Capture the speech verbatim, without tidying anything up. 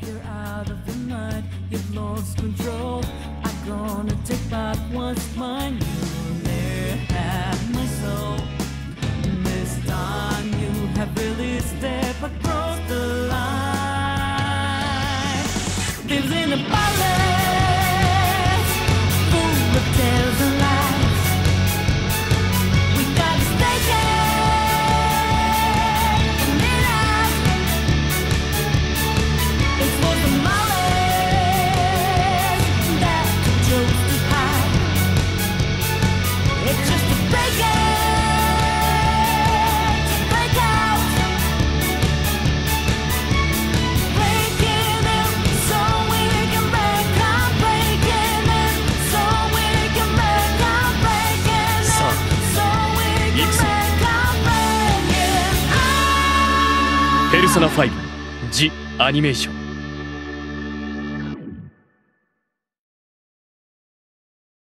you're out of your mind, you've lost control. I'm gonna take back what's mine. You never had my soul. This time you have really stepped across the line. Lives in a palace full of tales and lies. We gotta stay in it out. It was the malice that chose to hide. It's just a break it, to break out, breaking in so we can break out, breaking in so we can break out, breaking in so we can break out, breaking out. ペルソナファイブ ジ・アニメーション